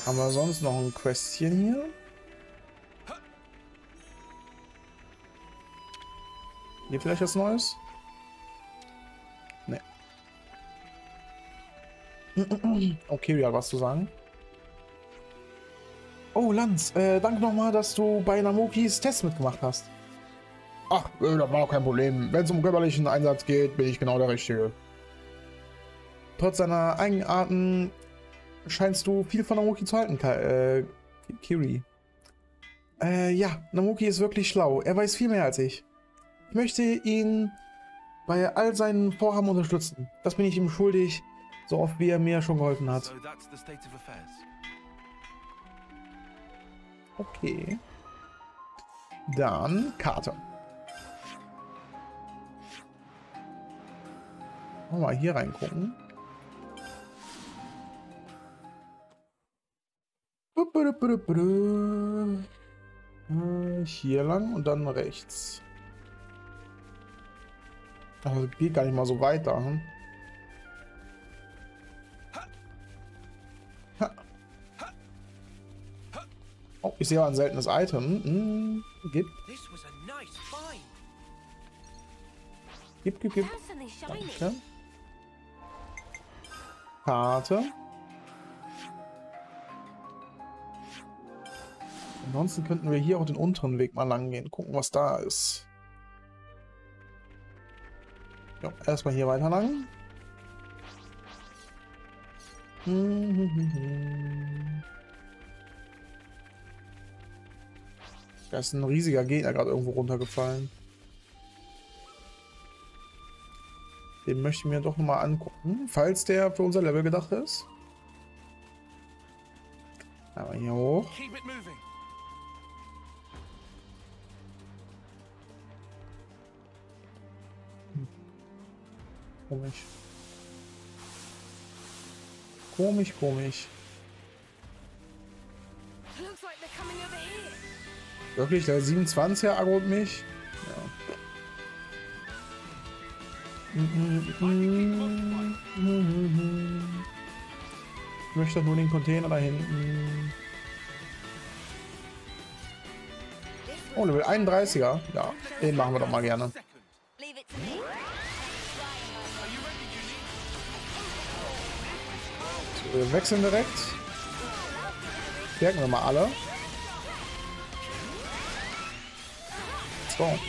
Haben wir sonst noch ein Questchen hier? Hier vielleicht was Neues? Ne. Okay, ja, was zu sagen? Oh, Lanz, danke nochmal, dass du bei Namokis Test mitgemacht hast. Ach, das war doch kein Problem. Wenn es um körperlichen Einsatz geht, bin ich genau der Richtige. Trotz deiner Eigenarten scheinst du viel von Namoki zu halten, Kiri. Ja, Namoki ist wirklich schlau. Er weiß viel mehr als ich. Ich möchte ihn bei all seinen Vorhaben unterstützen. Das bin ich ihm schuldig, so oft wie er mir schon geholfen hat. Okay. Dann Karte. Mal hier reingucken. Hier lang und dann rechts. Also geht gar nicht mal so weiter. Hm? Oh, ich sehe ein seltenes Item. Gib. Gib. Danke. Karte. Ansonsten könnten wir hier auch den unteren Weg mal lang gehen. Gucken, was da ist. Ja, erstmal hier weiter lang. Da ist ein riesiger Gegner gerade irgendwo runtergefallen. Den möchte ich mir doch nochmal angucken, falls der für unser Level gedacht ist. Aber hier hoch. Komisch. Wirklich, der 27er aggro mich? Ja. Ich möchte nur den Container da hinten. Oh, Level 31er. Ja, den machen wir doch mal gerne. So, wir wechseln direkt. Stärken wir mal alle. So.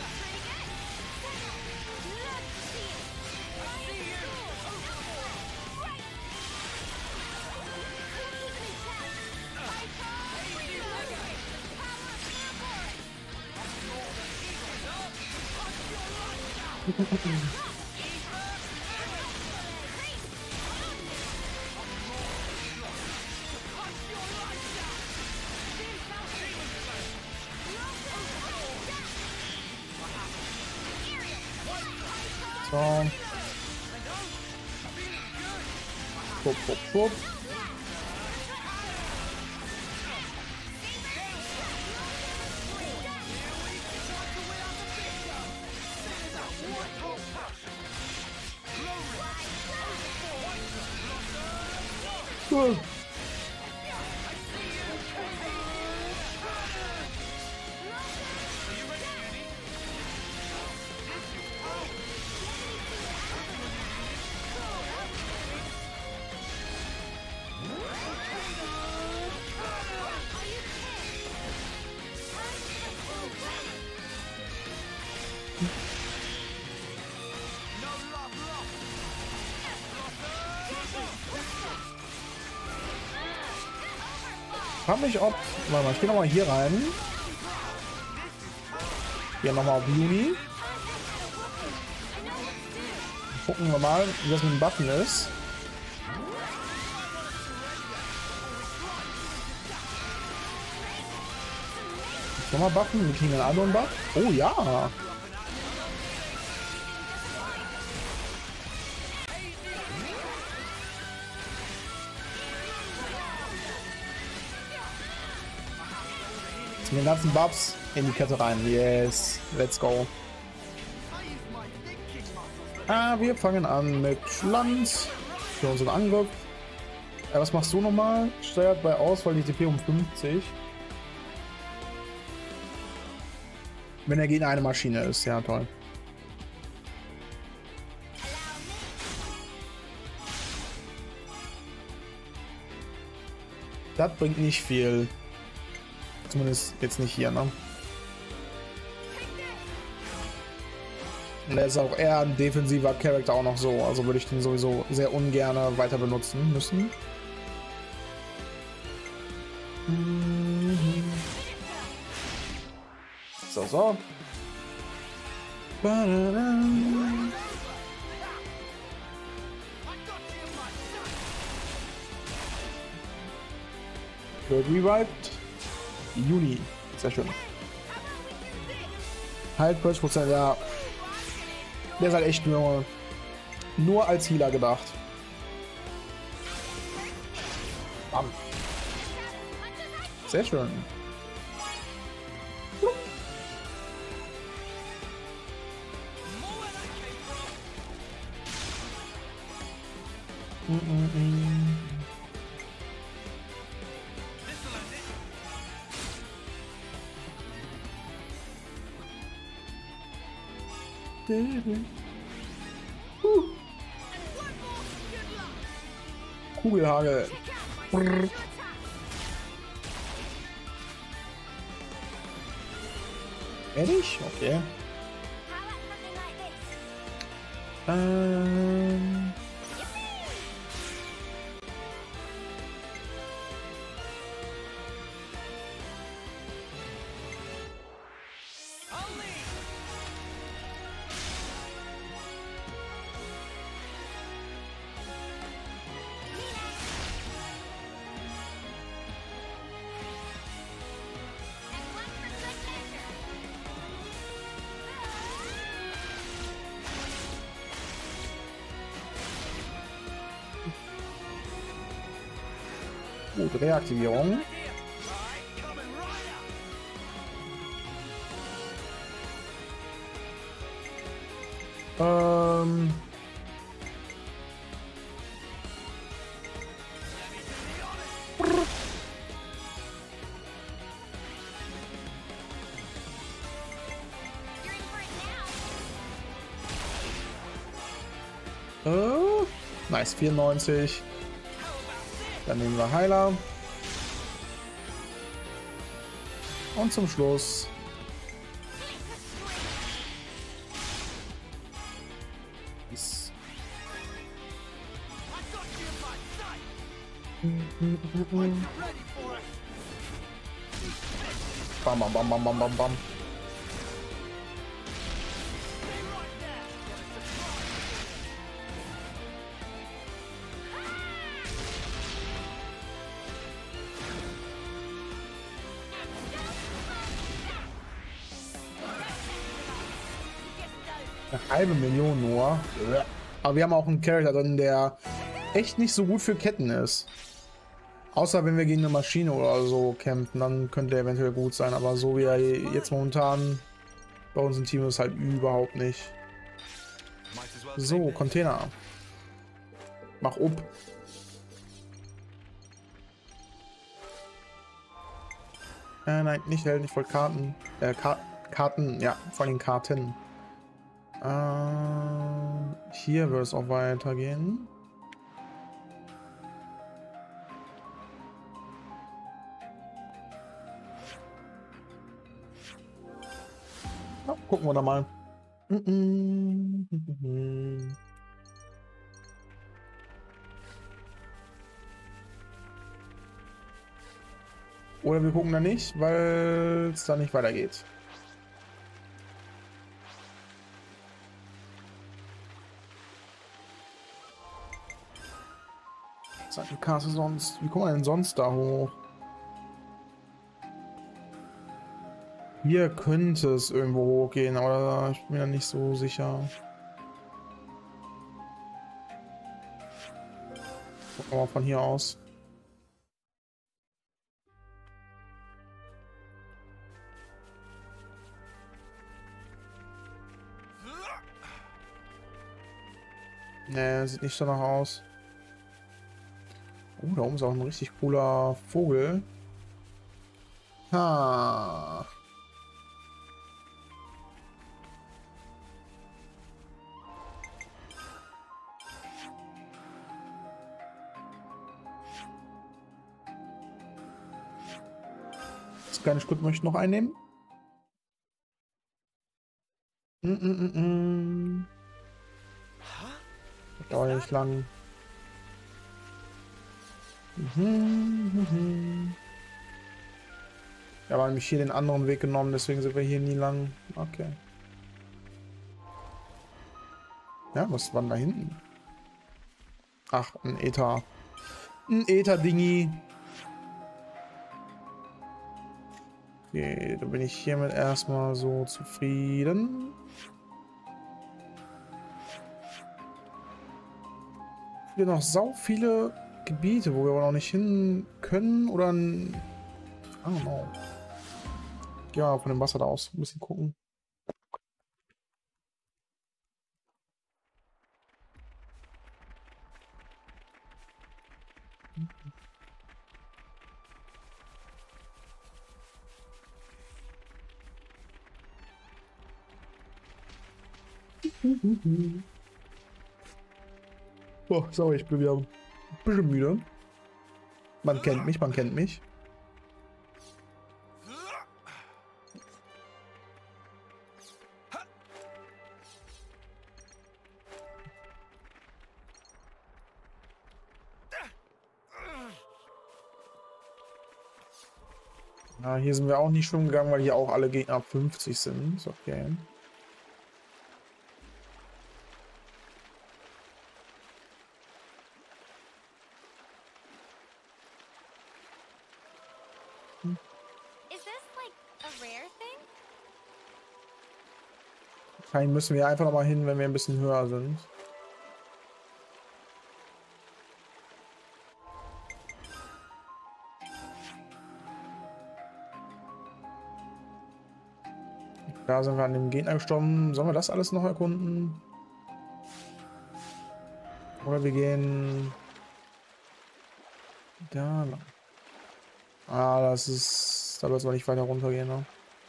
So. Schwupp. Cool. Ich frage mich, ob... Warte mal, ich gehe nochmal hier rein. Hier nochmal auf Juni. Gucken wir mal, wie das mit dem Button ist. Nochmal Button, wir kriegen einen anderen Buff. Oh ja! Den ganzen Buffs in die Kette rein. Yes, let's go. Wir fangen an mit Lanz für unseren Angriff. Was machst du nochmal? Steuert bei Auswahl die TP um 50. Wenn der Gegner eine Maschine ist, ja toll. Das bringt nicht viel. Zumindest jetzt nicht hier, ne? Und er ist auch eher ein defensiver Charakter auch noch so. Also würde ich den sowieso sehr ungern weiter benutzen müssen. So, so. Wird revived. Juni. Sehr schön. Halt 40%, ja. Der ist halt echt nur als Healer gedacht. Bam. Sehr schön. Kugelhagel. Brrr. Ehrlich? Okay. Gut, Reaktivierung. Nice, 94. Dann nehmen wir Heiler. Und zum Schluss ist bam, bam, bam, bam, bam, bam, bam. Eine halbe Million nur. Aber wir haben auch einen Charakter drin, der echt nicht so gut für Ketten ist. Außer wenn wir gegen eine Maschine oder so kämpfen, dann könnte er eventuell gut sein. Aber so wie er jetzt momentan bei uns im Team ist, halt überhaupt nicht. So, Container. Mach up. Nein, nicht Helden, ich wollte Karten. Karten, ja, vor allem Karten. Hier wird es auch weitergehen. Ja, gucken wir da mal. Oder wir gucken da nicht, weil es da nicht weitergeht. Sagt die Karte sonst. Wie kommen wir denn sonst da hoch? Hier könnte es irgendwo hochgehen, aber ich bin mir nicht so sicher. Gucken wir mal von hier aus. Ne, sieht nicht danach aus. Da oben ist auch ein richtig cooler Vogel. Ha. Das kleine Stück möchte ich noch einnehmen. Dauert ja nicht lang. Ja, aber nämlich hier den anderen Weg genommen, deswegen sind wir hier nie lang. Okay. Ja, was war denn da hinten? Ach, ein Ether. Ein Ether-Dingi. Okay, da bin ich hiermit erstmal so zufrieden. Hier noch sau viele Gebiete, wo wir aber noch nicht hin können oder ein... I don't know. Ja, von dem Wasser da aus ein bisschen gucken. Oh, sorry, ich bin wieder ein bisschen müde. Man kennt mich, man kennt mich. Ja, hier sind wir auch nicht schwimmen gegangen, weil hier auch alle Gegner ab 50 sind. Ist okay. Wahrscheinlich müssen wir einfach noch mal hin, wenn wir ein bisschen höher sind. Da sind wir an dem Gegner gestorben. Sollen wir das alles noch erkunden? Oder wir gehen da lang. Ah, das ist... Da wird es nicht weiter runtergehen, ne?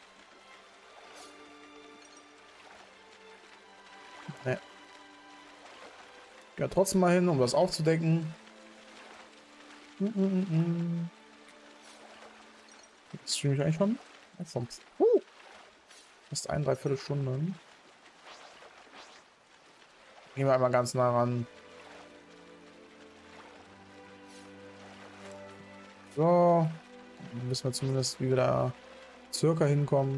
Ne. Ja, trotzdem mal hin, um das aufzudecken. Jetzt streame ich eigentlich schon. Fast 1,3 Stunden. Gehen wir einmal ganz nah ran. So. Dann wissen wir zumindest, wie wir da circa hinkommen.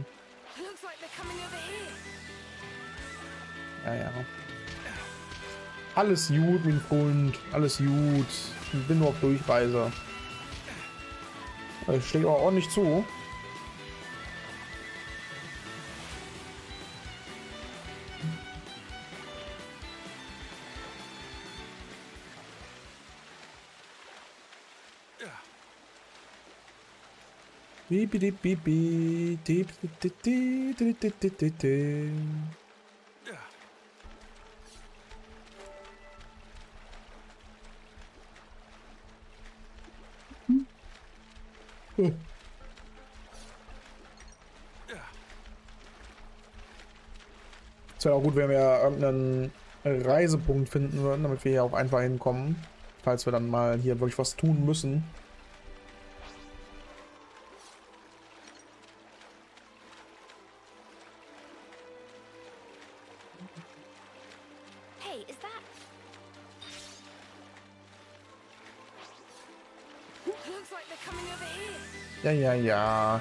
Ja, ja. Alles gut, mein Freund. Alles gut. Ich bin nur auf Durchreise. Ich stehe auch ordentlich zu. Es wäre auch gut, wenn wir irgendeinen Reisepunkt finden würden, damit wir hier auch einfach hinkommen, falls wir dann mal hier wirklich was tun müssen. Ja, ja, ja.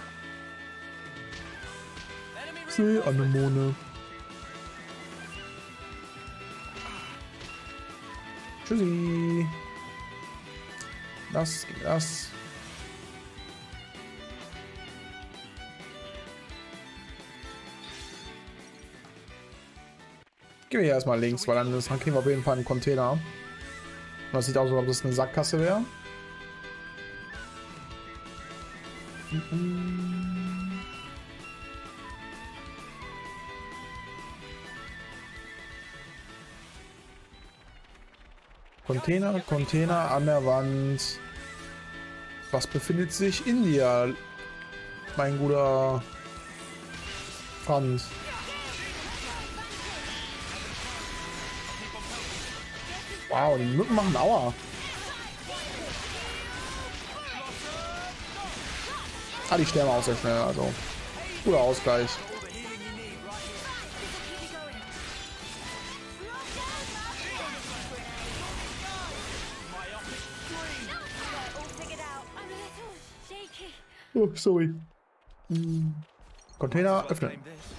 Seeanemone. Tschüssi. Das geht das. Gehen wir hier erstmal links, weil dann kriegen wir auf jeden Fall einen Container. Und das sieht aus, als ob das eine Sackgasse wäre. Container an der Wand. Was befindet sich in dir, mein guter Franz? Wow, die Mücken machen Aua. Ah, die sterben auch sehr schnell, also guter Ausgleich. Oh, sorry. Container öffnen.